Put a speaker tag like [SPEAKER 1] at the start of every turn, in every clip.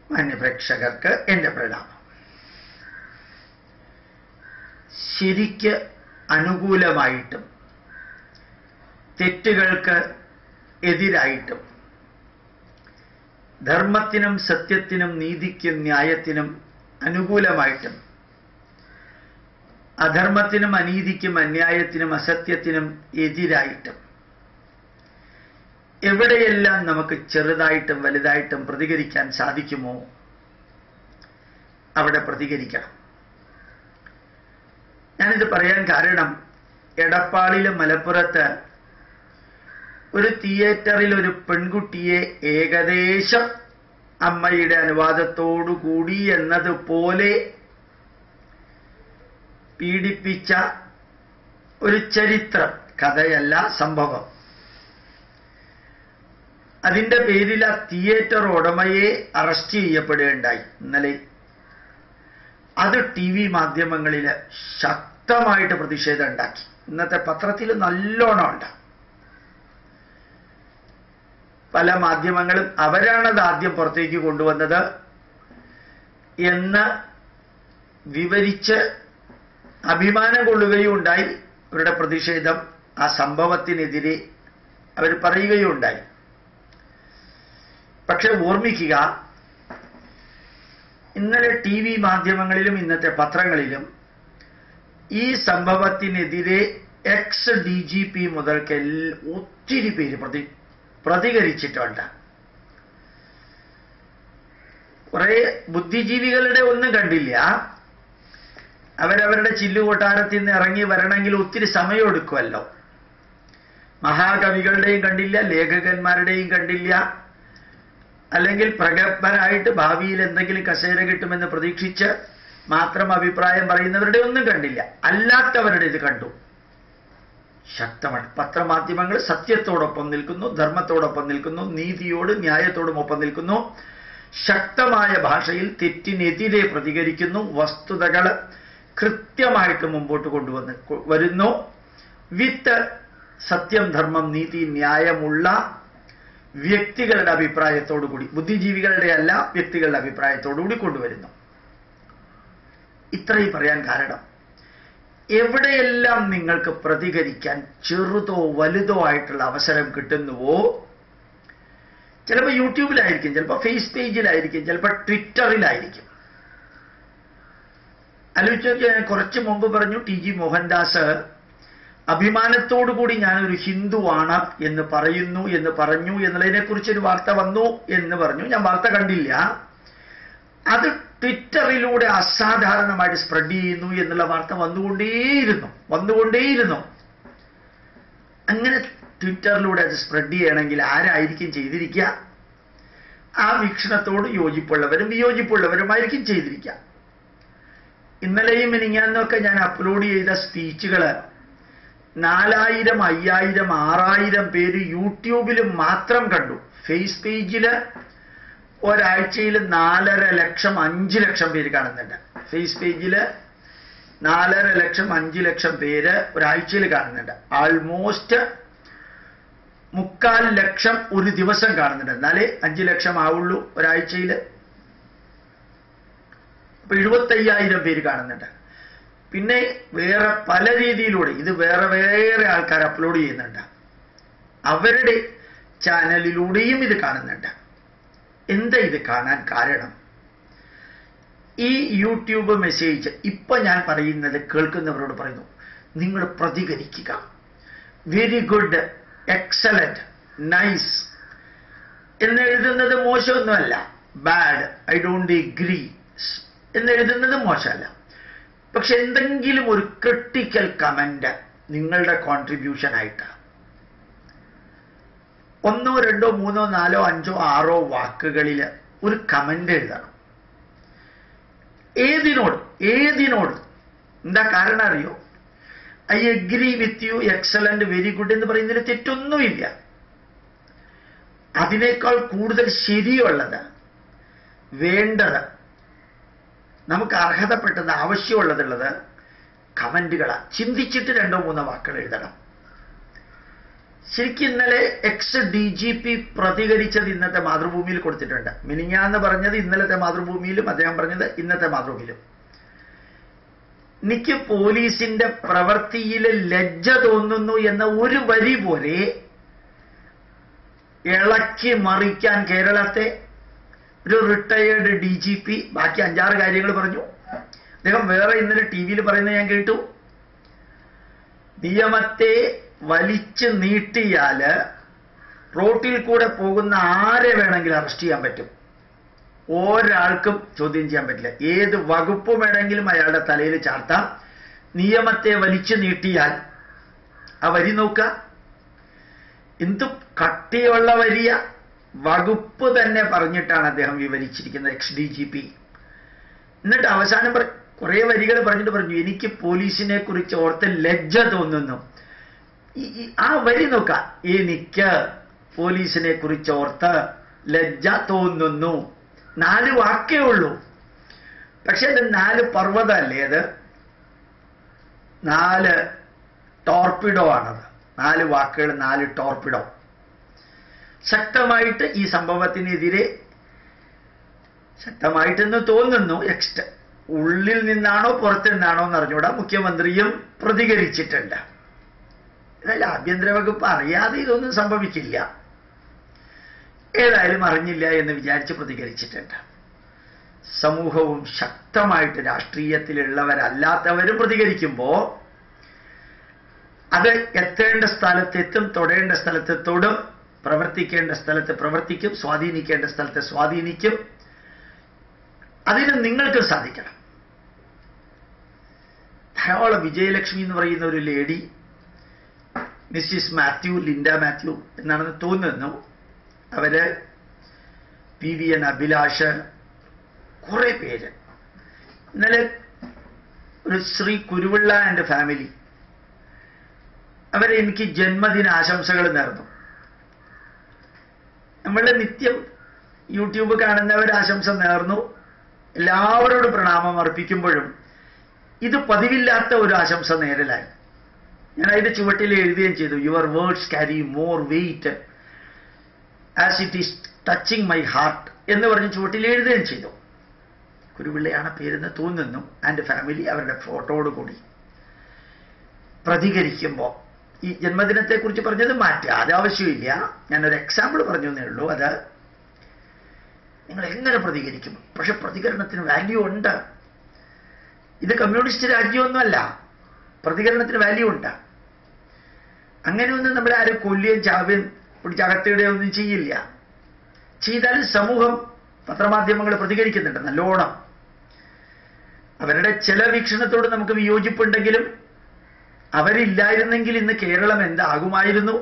[SPEAKER 1] മാന്യപ്രേക്ഷകർക്ക് എൻ്റെ പ്രണാമം. ശരിക്ക് അനുകൂലമായിട്ടും തെറ്റുകൾക്ക് എതിരായിട്ടും ധർമ്മത്തിനും സത്യത്തിനും നീതിക്കും ന്യായത്തിനും അനുകൂലമായിട്ടും അധർമ്മത്തിനും അനീതിക്കും അന്യായത്തിനും അസത്യത്തിനും എതിരായിട്ടും എവിടെയെല്ലാം നമുക്ക് ചെറുതായിട്ടും വലുതായിട്ടും പ്രതികരിക്കാൻ സാധിക്കുമോ അവിടെ പ്രതികരിക്കണം. ഞാനിത് പറയാൻ കാരണം, എടപ്പാളിലെ മലപ്പുറത്ത് ഒരു തിയേറ്ററിൽ ഒരു പെൺകുട്ടിയെ ഏകദേശം അമ്മയുടെ അനുവാദത്തോടുകൂടി എന്നതുപോലെ പീഡിപ്പിച്ച ഒരു ചരിത്രം, കഥയല്ല സംഭവം. അതിൻ്റെ പേരിൽ ആ തിയേറ്റർ ഉടമയെ അറസ്റ്റ് ചെയ്യപ്പെടുകയുണ്ടായി ഇന്നലെ. അത് TV മാധ്യമങ്ങളിൽ ശക്തമായിട്ട് പ്രതിഷേധം ഉണ്ടാക്കി. ഇന്നത്തെ പത്രത്തിൽ നല്ലോണം ഉണ്ട്. പല മാധ്യമങ്ങളും അവരാണത് ആദ്യം പുറത്തേക്ക് കൊണ്ടുവന്നത് എന്ന് വിവരിച്ച് അഭിമാനം കൊള്ളുകയും ഉണ്ടായി. അവരുടെ പ്രതിഷേധം ആ സംഭവത്തിനെതിരെ അവർ പറയുകയും ഉണ്ടായി. പക്ഷെ ഓർമ്മിക്കുക, ഇന്നലെ TV മാധ്യമങ്ങളിലും ഇന്നത്തെ പത്രങ്ങളിലും ഈ സംഭവത്തിനെതിരെ ex-DGP മുതൽക്ക് ഒത്തിരി പേര് പ്രതികരിച്ചിട്ടുണ്ട്. കുറെ ബുദ്ധിജീവികളുടെ ഒന്നും കണ്ടില്ല. അവരവരുടെ ചില്ലുകൊട്ടാരത്തിൽ നിന്ന് ഇറങ്ങി വരണമെങ്കിൽ ഒത്തിരി സമയം എടുക്കുമല്ലോ. മഹാകവികളുടെയും കണ്ടില്ല, ലേഖകന്മാരുടെയും കണ്ടില്ല, അല്ലെങ്കിൽ പ്രഗത്ഭരായിട്ട് ഭാവിയിൽ എന്തെങ്കിലും കസേര കിട്ടുമെന്ന് പ്രതീക്ഷിച്ച് മാത്രം അഭിപ്രായം പറയുന്നവരുടെ ഒന്നും കണ്ടില്ല. അല്ലാത്തവരുടെ ഇത് കണ്ടു. ശക്തമാണ്. പത്രമാധ്യമങ്ങൾ സത്യത്തോടൊപ്പം നിൽക്കുന്നു, ധർമ്മത്തോടൊപ്പം നിൽക്കുന്നു, നീതിയോടും ന്യായത്തോടും ഒപ്പം നിൽക്കുന്നു. ശക്തമായ ഭാഷയിൽ തെറ്റിനെതിരെ പ്രതികരിക്കുന്നു. വസ്തുതകൾ കൃത്യമായിട്ട് മുമ്പോട്ട് വരുന്നു. വിത്ത് സത്യം, ധർമ്മം, നീതി, ന്യായമുള്ള വ്യക്തികളുടെ അഭിപ്രായത്തോടുകൂടി, ബുദ്ധിജീവികളുടെ അല്ല, വ്യക്തികളുടെ അഭിപ്രായത്തോടുകൂടി കൊണ്ടുവരുന്നു. ഇത്രയും പറയാൻ കാരണം, എവിടെയെല്ലാം നിങ്ങൾക്ക് പ്രതികരിക്കാൻ ചെറുതോ വലുതോ ആയിട്ടുള്ള അവസരം കിട്ടുന്നുവോ, ചിലപ്പോൾ യൂട്യൂബിലായിരിക്കും, ചിലപ്പോൾ ഫേസ് പേജിലായിരിക്കും, ചിലപ്പോൾ ട്വിറ്ററിലായിരിക്കും. ആലോചിച്ച് ഞാൻ കുറച്ച് മുമ്പ് പറഞ്ഞു, TG മോഹൻദാസ് അഭിമാനത്തോടുകൂടി ഞാനൊരു ഹിന്ദുവാണ് എന്ന് പറഞ്ഞു എന്നുള്ളതിനെക്കുറിച്ചൊരു വാർത്ത വന്നു എന്ന് പറഞ്ഞു. ഞാൻ വാർത്ത കണ്ടില്ല. അത് ട്വിറ്ററിലൂടെ അസാധാരണമായിട്ട് സ്പ്രെഡ് ചെയ്യുന്നു എന്നുള്ള വാർത്ത വന്നുകൊണ്ടേയിരുന്നു. അങ്ങനെ ട്വിറ്ററിലൂടെ അത് സ്പ്രെഡ് ചെയ്യണമെങ്കിൽ ആരായിരിക്കും ചെയ്തിരിക്കുക? ആ വീക്ഷണത്തോട് യോജിപ്പുള്ളവരും വിയോജിപ്പുള്ളവരുമായിരിക്കും ചെയ്തിരിക്കുക. ഇന്നലെയും മിനിങ്ങാന്നൊക്കെ ഞാൻ അപ്ലോഡ് ചെയ്ത സ്പീച്ചുകൾ 4000, 5000, 6000 പേര് യൂട്യൂബിൽ മാത്രം കണ്ടു. ഫേസ് പേജിൽ ഒരാഴ്ചയിൽ 4.5 ലക്ഷം, 5 ലക്ഷം പേര് കാണുന്നുണ്ട്. ഫേസ് പേജിൽ 4.5 ലക്ഷം, 5 ലക്ഷം പേര് ഒരാഴ്ചയിൽ കാണുന്നുണ്ട്. ആൾമോസ്റ്റ് 3/4 ലക്ഷം ഒരു ദിവസം കാണുന്നുണ്ട്. എന്നാലേ 5 ലക്ഷം ആവുള്ളൂ ഒരാഴ്ചയിൽ. അപ്പൊ 75,000 പേര് കാണുന്നുണ്ട്. പിന്നെ വേറെ പല രീതിയിലൂടെ ഇത് വേറെ ആൾക്കാർ അപ്ലോഡ് ചെയ്യുന്നുണ്ട്. അവരുടെ ചാനലിലൂടെയും ഇത് കാണുന്നുണ്ട്. എന്താ ഇത് കാണാൻ കാരണം? ഈ യൂട്യൂബ് മെസ്സേജ് ഇപ്പൊ ഞാൻ പറയുന്നത് കേൾക്കുന്നവരോട് പറയുന്നു, നിങ്ങൾ പ്രതികരിക്കുക. വെരി ഗുഡ്, എക്സലന്റ്, നൈസ് എന്നെഴുതുന്നത് മോശമൊന്നുമല്ല. ബാഡ്, ഐ ഡോണ്ട് എഗ്രി എന്നെഴുതുന്നത് മോശമല്ല. പക്ഷെ എന്തെങ്കിലും ഒരു ക്രിട്ടിക്കൽ കമന്റ് നിങ്ങളുടെ കോൺട്രിബ്യൂഷൻ ആയിട്ട് 1, 2, 3, 4, 5, 6 വാക്കുകളിൽ ഒരു കമന്റ് എഴുതണം. ഏതിനോട് എന്താ കാരണം അറിയോ? I agree with you, excellent, very good എന്ന് പറയുന്നതിൽ തെറ്റൊന്നുമില്ല. അതിനേക്കാൾ കൂടുതൽ ശരിയുള്ളത്, വേണ്ടത്, നമുക്ക് അർഹതപ്പെട്ടത്, ആവശ്യമുള്ളതുള്ളത് കമന്റുകളാണ്. ചിന്തിച്ചിട്ട് 2, 3 വാക്കുകൾ എഴുതണം. ശരിക്കും ഇന്നലെ എക്സ് DGP പ്രതികരിച്ചത് ഇന്നത്തെ മാതൃഭൂമിയിൽ കൊടുത്തിട്ടുണ്ട്. മിനിഞ്ഞാന്ന് പറഞ്ഞത് ഇന്നലത്തെ മാതൃഭൂമിയിലും, അദ്ദേഹം പറഞ്ഞത് ഇന്നത്തെ മാതൃഭൂമിയിലും. എനിക്ക് പോലീസിന്റെ പ്രവൃത്തിയിൽ ലജ്ജ തോന്നുന്നു എന്ന ഒരു വരി പോലെ ഇളക്കി മറിക്കാൻ കേരളത്തെ ഒരു റിട്ടയേർഡ് DGP ബാക്കി 5-6 കാര്യങ്ങൾ പറഞ്ഞു. അദ്ദേഹം വേറെ ഇന്നലെ TV-യിൽ പറയുന്നത് ഞാൻ കേട്ടു. നിയമത്തെ വലിച്ചു നീട്ടിയാല് റോട്ടിൽ കൂടെ പോകുന്ന ആരെ വേണമെങ്കിലും അറസ്റ്റ് ചെയ്യാൻ പറ്റും, ഒരാൾക്കും ചോദ്യം ചെയ്യാൻ പറ്റില്ല. ഏത് വകുപ്പ് വേണമെങ്കിലും അയാളുടെ തലയിൽ ചാർത്താം. നിയമത്തെ വലിച്ചു നീട്ടിയാൽ ആ വരി നോക്കുക, എന്തു കട്ടിയുള്ള വരിയ വകുപ്പ് തന്നെ പറഞ്ഞിട്ടാണ് അദ്ദേഹം വിവരിച്ചിരിക്കുന്നത്, എക്സ് DGP. എന്നിട്ട് അവസാനം കുറെ വരികൾ പറഞ്ഞിട്ട് പറഞ്ഞു, എനിക്ക് പോലീസിനെ കുറിച്ച് ഓർത്ത് ലജ്ജ തോന്നുന്നു. ആ വരി നോക്ക, എനിക്ക് പോലീസിനെ കുറിച്ച് ഓർത്ത് ലജ്ജ തോന്നുന്നു. 4 വാക്കേ ഉള്ളൂ, പക്ഷെ അത് 4 പർവ്വതമല്ലേ, അത് 4 ടോർപിഡോ ആണത്. 4 വാക്കുകൾ, 4 ടോർപിഡോ. ശക്തമായിട്ട് ഈ സംഭവത്തിനെതിരെ ശക്തമായിട്ടെന്ന് തോന്നുന്നു. ഉള്ളിൽ നിന്നാണോ പുറത്തു നിന്നാണോ എന്ന് അറിഞ്ഞൂടാ, മുഖ്യമന്ത്രിയും പ്രതികരിച്ചിട്ടുണ്ട്. എന്നാൽ ആഭ്യന്തര വകുപ്പ് അറിയാതെ ഇതൊന്നും സംഭവിക്കില്ല, ഏതായാലും അറിഞ്ഞില്ല എന്ന് വിചാരിച്ച് പ്രതികരിച്ചിട്ടുണ്ട്. സമൂഹവും ശക്തമായിട്ട് രാഷ്ട്രീയത്തിലുള്ളവരല്ലാത്തവരും പ്രതികരിക്കുമ്പോൾ അത് എത്തേണ്ട സ്ഥലത്തെത്തും, തൊടേണ്ട സ്ഥലത്ത് തൊടും, പ്രവർത്തിക്കേണ്ട സ്ഥലത്ത് പ്രവർത്തിക്കും, സ്വാധീനിക്കേണ്ട സ്ഥലത്ത് സ്വാധീനിക്കും. അതിന് നിങ്ങൾക്ക് സാധിക്കണം. ധാരാളം വിജയലക്ഷ്മി എന്ന് പറയുന്ന ഒരു ലേഡി, മിസ്സിസ് മാത്യു, ലിൻഡ മാത്യു എന്നാണെന്ന് തോന്നുന്നു, അവര് PVN അഭിലാഷ്, കുറെ പേര്. ഇന്നലെ ഒരു ശ്രീ കുരുവിള്ള ആൻഡ് ഫാമിലി, അവരെ എനിക്ക് ജന്മദിന ആശംസകൾ നേർന്നു. നമ്മളുടെ നിത്യം യൂട്യൂബ് കാണുന്നവർ ആശംസ നേർന്നു, എല്ലാവരോടും പ്രണാമം അർപ്പിക്കുമ്പോഴും ഇത് പതിവില്ലാത്ത ഒരു ആശംസ നേരലായി. ഞാൻ അതിന്റെ ചുവട്ടിൽ എഴുതുകയും ചെയ്തു, your words carry more weight as it is touching my heart എന്ന് പറഞ്ഞ് ചുവട്ടിൽ എഴുതുകയും ചെയ്തു. കുരുവിള്ളയാണ് പേരെന്ന് തോന്നുന്നു. ആൻഡ് ഫാമിലി അവരുടെ ഫോട്ടോയോട് കൂടി പ്രതികരിക്കുമ്പോൾ ഈ ജന്മദിനത്തെക്കുറിച്ച് പറഞ്ഞത് മാറ്റുക, അത് ആവശ്യമില്ല. ഞാനൊരു എക്സാമ്പിൾ പറഞ്ഞു എന്നേ ഉള്ളൂ. അത് നിങ്ങൾ എങ്ങനെ പ്രതികരിക്കും, പക്ഷെ പ്രതികരണത്തിന് വാല്യൂ ഉണ്ട്. ഇത് കമ്മ്യൂണിസ്റ്റ് രാജ്യമൊന്നുമല്ല, പ്രതികരണത്തിന് വാല്യൂ ഉണ്ട്. അങ്ങനെയൊന്നും നമ്മളെ ആരും കൊല്ലുകയും ചാവുകയും പിടിച്ചകത്തിടുകയോ ഒന്നും ചെയ്യില്ല. ചെയ്താലും സമൂഹം, പത്രമാധ്യമങ്ങൾ പ്രതികരിക്കുന്നുണ്ട് നല്ലോണം. അവരുടെ ചില വീക്ഷണത്തോട് നമുക്ക് വിയോജിപ്പുണ്ടെങ്കിലും അവരില്ലായിരുന്നെങ്കിൽ ഇന്ന് കേരളം എന്താകുമായിരുന്നു?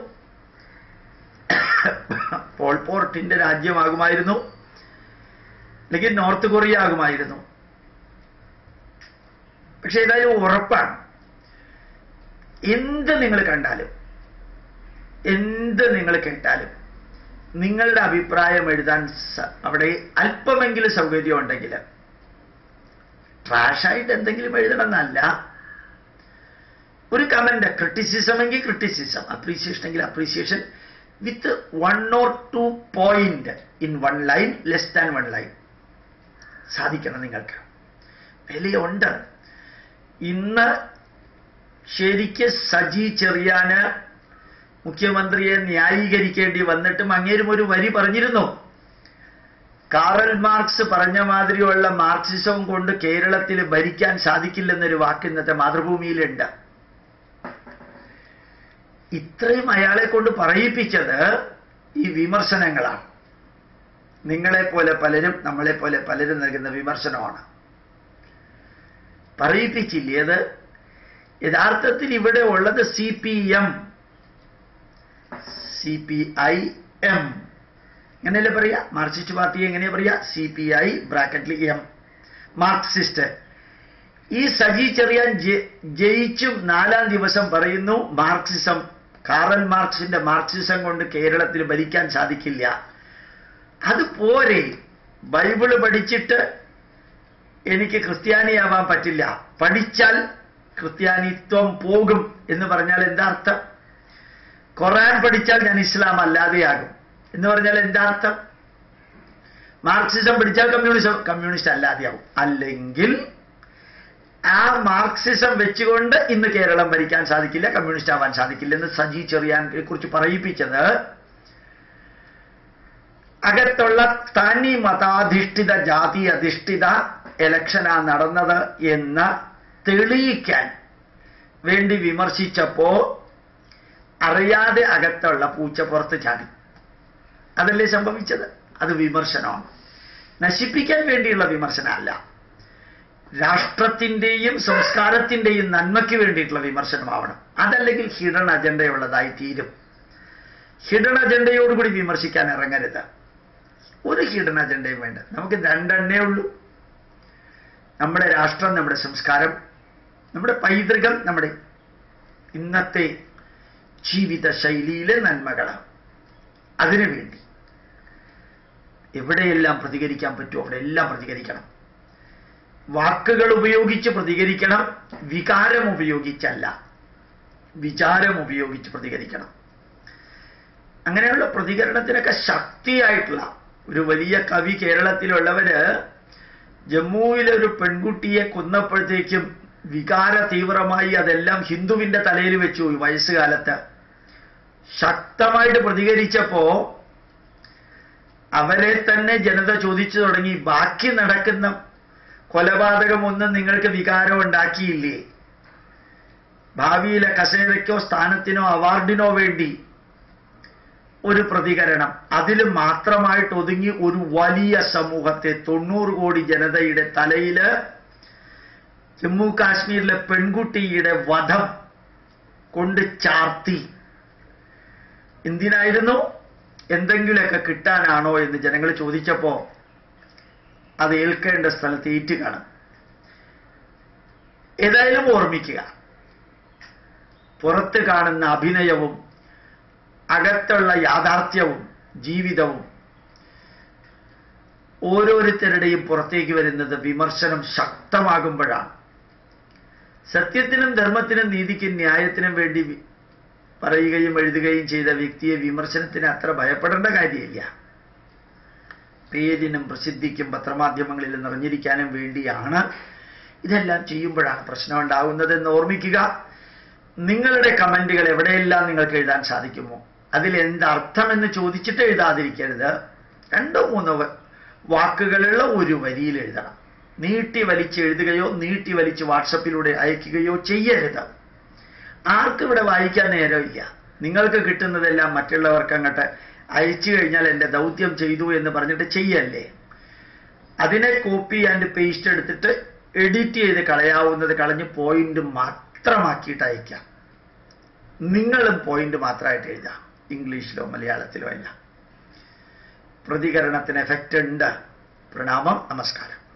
[SPEAKER 1] പോൾപോർട്ടിന്റെ രാജ്യമാകുമായിരുന്നു, അല്ലെങ്കിൽ നോർത്ത് കൊറിയ ആകുമായിരുന്നു. പക്ഷെ ഏതായാലും ഉറപ്പാണ്, എന്ത് നിങ്ങൾ കണ്ടാലും എന്ത് നിങ്ങൾ കേട്ടാലും നിങ്ങളുടെ അഭിപ്രായം എഴുതാൻ അവിടെ അല്പമെങ്കിലും സൗകര്യം ഉണ്ടെങ്കിൽ, ട്രാഷായിട്ട് എന്തെങ്കിലും എഴുതണം എന്നല്ല, ഒരു കമന്റ്, ക്രിറ്റിസിസം എങ്കിൽ ക്രിറ്റിസിസം, അപ്രീസിയേഷൻ എങ്കിൽ appreciation, with 1 or 2 point in 1 line, less than 1 line സാധിക്കണം. നിങ്ങൾക്ക് വിലയുണ്ട്. ഇന്ന് ശരിക്ക് സജി ചെറിയാന് മുഖ്യമന്ത്രിയെ ന്യായീകരിക്കേണ്ടി വന്നിട്ടും അങ്ങേരും ഒരു വരി പറഞ്ഞിരുന്നു, കാറൽ മാർക്സ് പറഞ്ഞ മാതിരിയുള്ള മാർക്സിസവും കൊണ്ട് കേരളത്തിൽ ഭരിക്കാൻ സാധിക്കില്ലെന്നൊരു വാക്ക് ഇന്നത്തെ മാതൃഭൂമിയിലുണ്ട്. ഇത്രയും അയാളെ കൊണ്ട് പറയിപ്പിച്ചത് ഈ വിമർശനങ്ങളാണ്. നിങ്ങളെപ്പോലെ പലരും നമ്മളെപ്പോലെ പലരും നൽകുന്ന വിമർശനമാണ്. പറയിപ്പിച്ചില്ലേ? അത് യഥാർത്ഥത്തിൽ ഇവിടെ ഉള്ളത് CPM, CPIM എങ്ങനെയല്ലേ പറയാ? മാർക്സിസ്റ്റ് പാർട്ടി എങ്ങനെയാ പറയാ? CPI ബ്രാക്കറ്റിൽ M, മാർക്സിസ്റ്റ്. ഈ സജി ചെറിയാൻ ജയിച്ചും 4-ാം ദിവസം പറയുന്നു മാർക്സിസം, കാറൽ മാർക്സിന്റെ മാർക്സിസം കൊണ്ട് കേരളത്തിൽ ഭരിക്കാൻ സാധിക്കില്ല. അതുപോലെ ബൈബിള് പഠിച്ചിട്ട് എനിക്ക് ക്രിസ്ത്യാനിയാവാൻ പറ്റില്ല, പഠിച്ചാൽ ക്രിസ്ത്യാനിത്വം പോകും എന്ന് പറഞ്ഞാൽ എന്താ അർത്ഥം? ഖുർആൻ പഠിച്ചാൽ ഞാൻ ഇസ്ലാം അല്ലാതെയാകും എന്ന് പറഞ്ഞാൽ എന്താ അർത്ഥം? മാർക്സിസം പഠിച്ചാൽ കമ്മ്യൂണിസ്റ്റ് അല്ലാതെയാവും. അല്ലെങ്കിൽ ആ മാർക്സിസം വെച്ചുകൊണ്ട് ഇന്ന് കേരളം ഭരിക്കാൻ സാധിക്കില്ല, കമ്മ്യൂണിസ്റ്റ് ആവാൻ സാധിക്കില്ല എന്ന് സജി ചെറിയാനെ കുറിച്ച് പറയിപ്പിച്ചത് അകത്തുള്ള തനി മതാധിഷ്ഠിത ജാതി അധിഷ്ഠിത ഇലക്ഷനാ നടന്നത് എന്ന് തെളിയിക്കാൻ വേണ്ടി വിമർശിച്ചപ്പോ അറിയാതെ അകത്തുള്ള പൂച്ച പുറത്ത് ചാടി. അതല്ലേ സംഭവിച്ചത്? അത് വിമർശനമാണ്. നശിപ്പിക്കാൻ വേണ്ടിയുള്ള വിമർശനമല്ല, രാഷ്ട്രത്തിന്റെയും സംസ്കാരത്തിന്റെയും നന്മയ്ക്ക് വേണ്ടിയിട്ടുള്ള വിമർശനമാവണം. അതല്ലെങ്കിൽ ഹിഡൻ അജണ്ടയുള്ളതായി തീരും. ഹിഡൻ അജണ്ടയോടുകൂടി വിമർശിക്കാൻ ഇറങ്ങരുത്. ഒരു ഹിഡൻ അജണ്ടയും വേണ്ട. നമുക്ക് രണ്ടെണ്ണേ ഉള്ളൂ: നമ്മുടെ രാഷ്ട്രം, നമ്മുടെ സംസ്കാരം, നമ്മുടെ പൈതൃകം, നമ്മുടെ ഇന്നത്തെ ജീവിത ശൈലിയിലെ നന്മകൾ. അതിനുവേണ്ടി എവിടെയെല്ലാം പ്രതികരിക്കാൻ പറ്റുമോ അവിടെയെല്ലാം പ്രതികരിക്കണം. വാക്കുകൾ ഉപയോഗിച്ച് പ്രതികരിക്കണം, വികാരം ഉപയോഗിച്ചല്ല, വിചാരം ഉപയോഗിച്ച് പ്രതികരിക്കണം. അങ്ങനെയുള്ള പ്രതികരണത്തിനൊക്കെ ശക്തിയായിട്ടുള്ള ഒരു വലിയ കവി കേരളത്തിലുള്ളവര് ജമ്മുവിലെ ഒരു പെൺകുട്ടിയെ കൊന്നപ്പോഴത്തേക്കും വികാര തീവ്രമായി അതെല്ലാം ഹിന്ദുവിന്റെ തലയിൽ വെച്ചു. വയസ്സുകാലത്ത് ശക്തമായിട്ട് പ്രതികരിച്ചപ്പോ അവരെ തന്നെ ജനത ചോദിച്ചു തുടങ്ങി, ബാക്കി നടക്കുന്ന കൊലപാതകമൊന്നും നിങ്ങൾക്ക് വികാരം ഉണ്ടാക്കിയില്ലേ? ഭാവിയിലെ കസേരയ്ക്കോ സ്ഥാനത്തിനോ അവാർഡിനോ വേണ്ടി ഒരു പ്രതികരണം, അതിൽ മാത്രമായിട്ട് ഒതുങ്ങി ഒരു വലിയ സമൂഹത്തെ 90 കോടി ജനതയുടെ തലയില് ജമ്മു കാശ്മീരിലെ പെൺകുട്ടിയുടെ വധം കൊണ്ട് ചാർത്തി. എന്തിനായിരുന്നു? എന്തെങ്കിലുമൊക്കെ കിട്ടാനാണോ എന്ന് ജനങ്ങൾ ചോദിച്ചപ്പോ അത് ഏൽക്കേണ്ട സ്ഥലത്ത് ഏറ്റ് കാണും. ഏതായാലും ഓർമ്മിക്കുക, പുറത്ത് കാണുന്ന അഭിനയവും അകത്തുള്ള യാഥാർത്ഥ്യവും ജീവിതവും ഓരോരുത്തരുടെയും പുറത്തേക്ക് വരുന്നത് വിമർശനം ശക്തമാകുമ്പോഴാണ്. സത്യത്തിനും ധർമ്മത്തിനും നീതിക്കും ന്യായത്തിനും വേണ്ടി പറയുകയും എഴുതുകയും ചെയ്ത വ്യക്തിയെ വിമർശനത്തിന് അത്ര ഭയപ്പെടേണ്ട കാര്യമില്ല. പേരിനും പ്രസിദ്ധിക്കും പത്രമാധ്യമങ്ങളിൽ നിറഞ്ഞിരിക്കാനും വേണ്ടിയാണ് ഇതെല്ലാം ചെയ്യുമ്പോഴാണ് പ്രശ്നം ഉണ്ടാകുന്നതെന്ന് ഓർമ്മിക്കുക. നിങ്ങളുടെ കമന്റുകൾ എവിടെയെല്ലാം നിങ്ങൾക്ക് എഴുതാൻ സാധിക്കുമോ അതിലെന്തർത്ഥമെന്ന് ചോദിച്ചിട്ട് എഴുതാതിരിക്കരുത്. 2-3 വാക്കുകളുള്ള ഒരു വരിയിൽ എഴുതണം. നീട്ടി വലിച്ച് എഴുതുകയോ നീട്ടി വലിച്ച് വാട്സപ്പിലൂടെ അയക്കുകയോ ചെയ്യരുത്. ആർക്കും ഇവിടെ വായിക്കാൻ നേരമില്ല. നിങ്ങൾക്ക് കിട്ടുന്നതെല്ലാം മറ്റുള്ളവർക്ക് അങ്ങോട്ട് അയച്ചു കഴിഞ്ഞാൽ എൻ്റെ ദൗത്യം ചെയ്തു എന്ന് പറഞ്ഞിട്ട് ചെയ്യല്ലേ. അതിനെ കോപ്പി ആൻഡ് പേസ്റ്റ് എടുത്തിട്ട് എഡിറ്റ് ചെയ്ത് കളയാവുന്നത് കളഞ്ഞ് പോയിന്റ് മാത്രമാക്കിയിട്ട് അയക്കാം. നിങ്ങളും പോയിന്റ് മാത്രമായിട്ട് എഴുതാം, ഇംഗ്ലീഷിലോ മലയാളത്തിലോ അല്ല. പ്രതികരണത്തിന് എഫക്റ്റ് ഉണ്ട്. പ്രണാമം, നമസ്കാരം.